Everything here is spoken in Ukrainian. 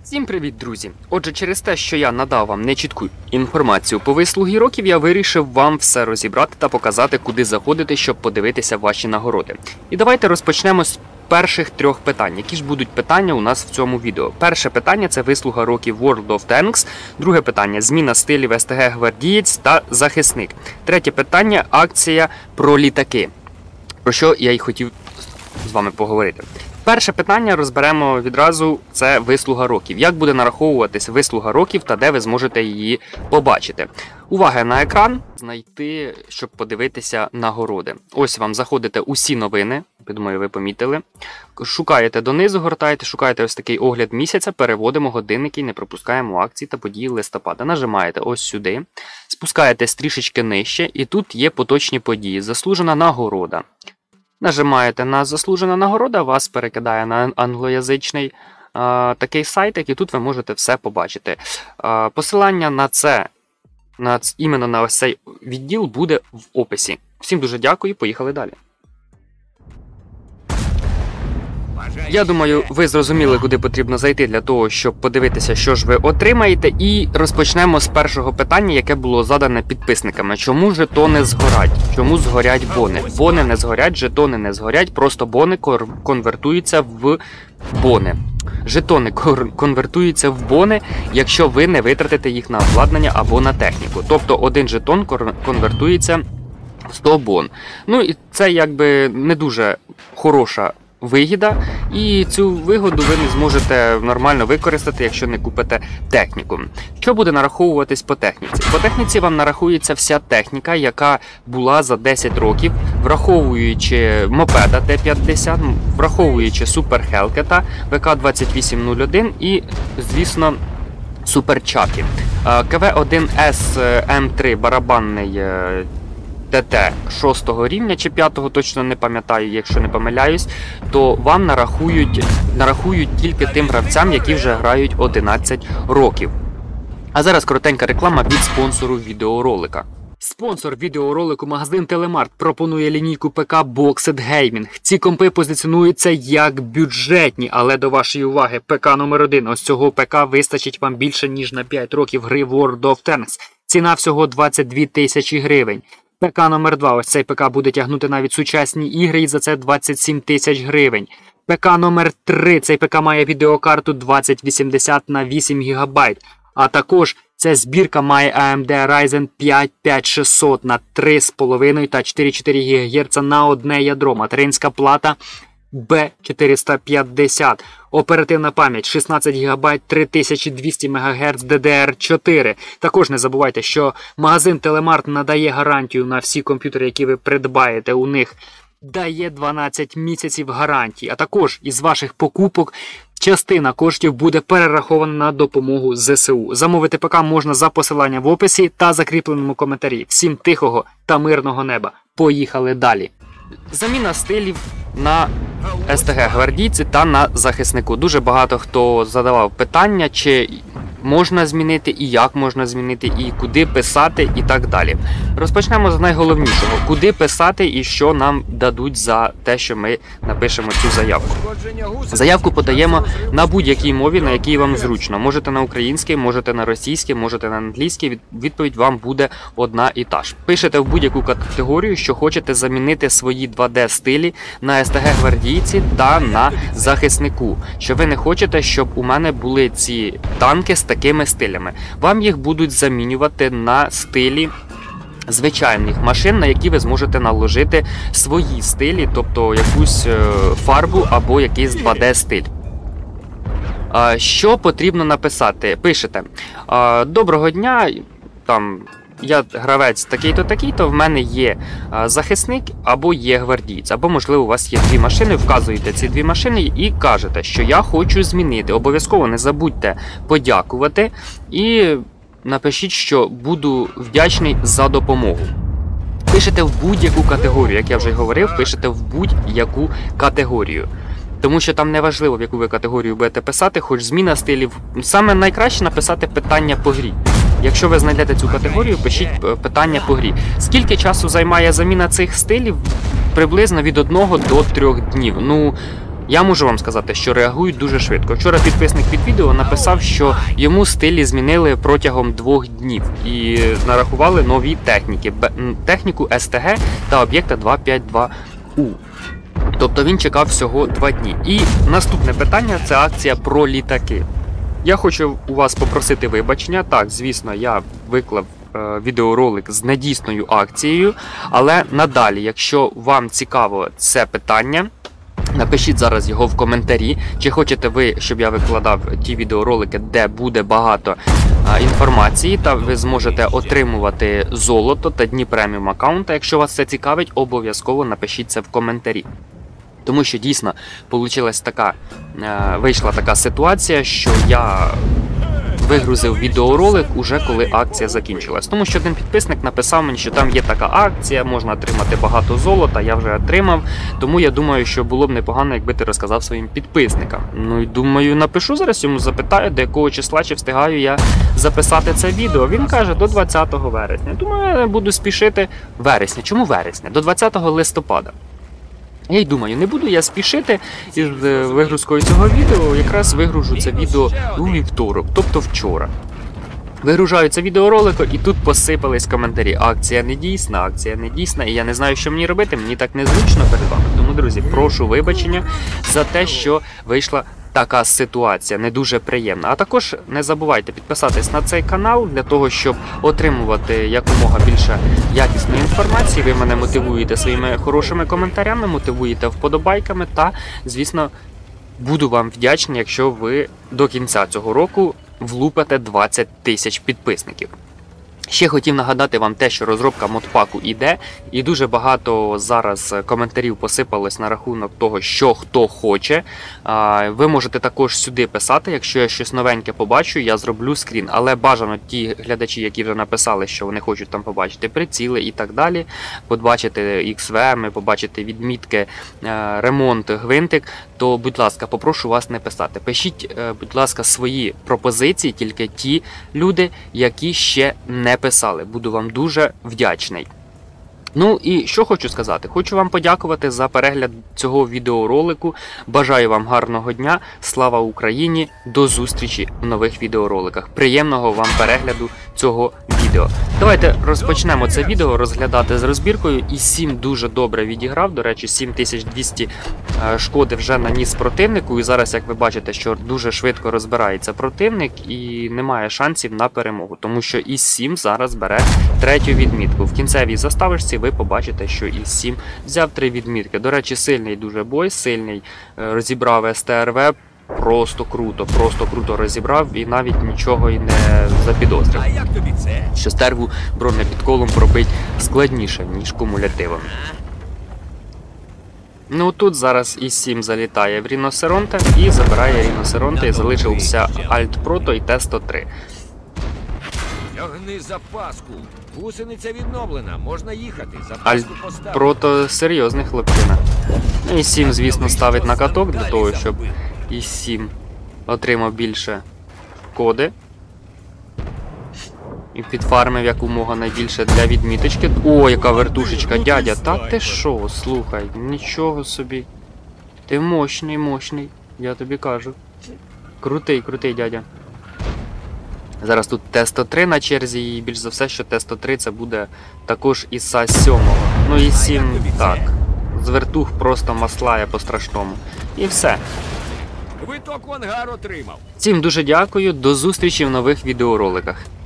Всім привіт, друзі! Отже, через те, що я надав вам нечітку інформацію по вислугі років, я вирішив вам все розібрати та показати, куди заходити, щоб подивитися ваші нагороди. І давайте розпочнемо з перших трьох питань. Які ж будуть питання у нас в цьому відео? Перше питання – це вислуга років World of Tanks. Друге питання – зміна стилів СТГ Гвардієць та захисник. Третє питання – акція про літаки. Про що я й хотів з вами поговорити. Перше питання розберемо відразу, це вислуга років. Як буде нараховуватись вислуга років та де ви зможете її побачити? Увага на екран, знайти, щоб подивитися нагороди. Ось вам заходите усі новини, я думаю, ви помітили. Шукаєте донизу, гортаєте, шукаєте ось такий огляд місяця, переводимо годинники, не пропускаємо акції та події листопада. Нажимаєте ось сюди, спускаєтесь трішечки нижче і тут є поточні події, заслужена нагорода. Нажимаєте на заслужена нагорода, вас перекидає на англоязичний такий сайтик, і тут ви можете все побачити. Посилання на це, іменно на ось цей відділ буде в описі. Всім дуже дякую, поїхали далі. Я думаю, ви зрозуміли, куди потрібно зайти для того, щоб подивитися, що ж ви отримаєте. І розпочнемо з першого питання, яке було задане підписниками. Чому жетони згорять? Чому згорять бони? Бони не згорять, жетони не згорять, просто бони конвертуються в бони. Жетони конвертуються в бони, якщо ви не витратите їх на обладнання або на техніку. Тобто один жетон конвертується в 100 бон. Ну і це якби не дуже хороша вигода, і цю вигоду ви не зможете нормально використати, якщо не купите техніку. Що буде нараховуватись по техніці? По техніці вам нарахується вся техніка, яка була за 10 років, враховуючи мопеда Т-50, враховуючи Супер Хелкета, ВК-2801 і, звісно, Суперчаки. КВ-1С М3 барабанний ТТ 6 рівня чи 5, точно не пам'ятаю, якщо не помиляюсь, то вам нарахують тільки тим гравцям, які вже грають 11 років. А зараз коротенька реклама від спонсору відеоролика. Спонсор відеоролику магазин Телемарт пропонує лінійку ПК Boxed Gaming. Ці компи позиціонуються як бюджетні, але до вашої уваги, ПК номер 1. Ось цього ПК вистачить вам більше ніж на 5 років гри World of Tanks. Ціна всього 22 тисячі гривень. ПК номер 2, ось цей ПК буде тягнути навіть сучасні ігри і за це 27 тисяч гривень. ПК номер 3, цей ПК має відеокарту 2080 на 8 ГБ. А також ця збірка має AMD Ryzen 5 5600 на 3,5 та 4,4 ГГц на одне ядро. Материнська плата B450. Оперативна пам'ять 16 ГБ, 3200 МГц DDR4. Також не забувайте, що магазин Телемарт надає гарантію на всі комп'ютери, які ви придбаєте. У них дає 12 місяців гарантії. А також із ваших покупок частина коштів буде перерахована на допомогу ЗСУ. Замовити ПК можна за посиланням в описі та закріпленому коментарі. Всім тихого та мирного неба. Поїхали далі. Заміна стилів на СТГ Гвардійці та на захиснику. Дуже багато хто задавав питання, чи можна змінити, і як можна змінити, і куди писати, і так далі. Розпочнемо з найголовнішого. Куди писати і що нам дадуть за те, що ми напишемо цю заявку. Заявку подаємо на будь-якій мові, на якій вам зручно. Можете на українській, можете на російській, можете на англійській. Відповідь вам буде одна і та ж. Пишете в будь-яку категорію, що хочете замінити свої 2D-стилі на СТГ Гвардійці та на захиснику. Що ви не хочете, щоб у мене були ці танки з такими стилями. Вам їх будуть замінювати на стилі звичайних машин, на які ви зможете наложити свої стилі, тобто якусь фарбу або якийсь 2D-стиль. Що потрібно написати? Пишете: доброго дня, там, я гравець такий-то, такий-то, в мене є захисник або є гвардієць, або, можливо, у вас є дві машини, вказуєте ці дві машини і кажете, що я хочу змінити. Обов'язково не забудьте подякувати і напишіть, що буду вдячний за допомогу. Пишете в будь-яку категорію, як я вже говорив, пишете в будь-яку категорію. Тому що там не важливо, в яку ви категорію будете писати, хоч зміна стилів. Саме найкраще написати питання по грі. Якщо ви знайдете цю категорію, пишіть питання по грі. Скільки часу займає заміна цих стилів? Приблизно від 1 до 3 днів. Ну, Я можу вам сказати, що реагують дуже швидко. Вчора підписник під відео написав, що йому стилі змінили протягом 2 днів і нарахували нові техніки. Техніку СТГ та об'єкта 252У. Тобто він чекав всього 2 дні. І наступне питання – це акція про літаки. Я хочу у вас попросити вибачення. Так, звісно, я виклав відеоролик з недійсною акцією, але надалі, якщо вам цікаво це питання, напишіть зараз його в коментарі, чи хочете ви, щоб я викладав ті відеоролики, де буде багато інформації, та ви зможете отримувати золото та дні преміум аккаунта. Якщо вас це цікавить, обов'язково напишіть це в коментарі. Тому що дійсно вийшла така ситуація, що я вигрузив відеоролик уже коли акція закінчилась. Тому що один підписник написав мені, що там є така акція, можна отримати багато золота, я вже отримав. Тому я думаю, що було б непогано, якби ти розказав своїм підписникам. Ну і думаю, напишу зараз йому, запитаю, до якого числа, чи встигаю я записати це відео. Він каже, до 20 вересня. Думаю, я буду спішити вересня. Чому вересня? До 20 листопада. Я й думаю, не буду я спішити із вигрузкою цього відео, якраз вигружу це відео у вівторок, тобто вчора. Вигружаю це відеоролик, і тут посипались коментарі. Акція не дійсна, і я не знаю, що мені робити, мені так незручно перед вами. Тому, друзі, прошу вибачення за те, що вийшла така ситуація, не дуже приємна. А також не забувайте підписатись на цей канал, для того, щоб отримувати якомога більше якісної інформації. Ви мене мотивуєте своїми хорошими коментарями, мотивуєте вподобайками та, звісно, буду вам вдячний, якщо ви до кінця цього року влупите 20 тисяч підписників. Ще хотів нагадати вам те, що розробка модпаку іде, і дуже багато зараз коментарів посипалось на рахунок того, що хто хоче. Ви можете також сюди писати, якщо я щось новеньке побачу, я зроблю скрін. Але бажано ті глядачі, які вже написали, що вони хочуть там побачити приціли і так далі, побачити XVM, побачити відмітки, ремонт, гвинтик, то, будь ласка, попрошу вас не писати. Пишіть, будь ласка, свої пропозиції, тільки ті люди, які ще не писали. Буду вам дуже вдячний. Ну і що хочу сказати? Хочу вам подякувати за перегляд цього відеоролику. Бажаю вам гарного дня. Слава Україні! До зустрічі в нових відеороликах. Приємного вам перегляду цього відео. Давайте розпочнемо це відео розглядати з розбіркою. І 7 дуже добре відіграв. До речі, 7200 шкоди вже наніс противнику. І зараз, як ви бачите, що дуже швидко розбирається противник і немає шансів на перемогу. Тому що ІС-7 зараз бере 3-ю відмітку. В кінцевій заставочці ви побачите, що ІС-7 взяв 3 відмітки. До речі, сильний дуже бой, сильний, розібрав СТРВ, просто круто розібрав і навіть нічого і не запідозрив. А як тобі це? Що стерву бронепідколом пробить складніше, ніж кумулятивом. Ну тут зараз ІС-7 залітає в Ріноцеронта і забирає Ріноцеронта, і залишився Альт-Прото і Т-103. Тягни запаску. Гусениця відновлена, можна їхати. Запаску поставити. Альт-Прото серйозний хлопчина. ІС-7, звісно, ставить на каток для того, щоб ІС-7 отримав більше коди. І підфармив якомога найбільше для відміточки. О, яка вертушечка, дядя. Та ти що, слухай, нічого собі. Ти мощний, я тобі кажу. Крутий, дядя. Зараз тут Т-103 на черзі, і більш за все, що Т-103 це буде також ІСа-7. Ну ІС-7 так. З вертух просто маслає по-страшному. І все. Квиток в ангар отримав. Всім дуже дякую, до зустрічі в нових відеороликах.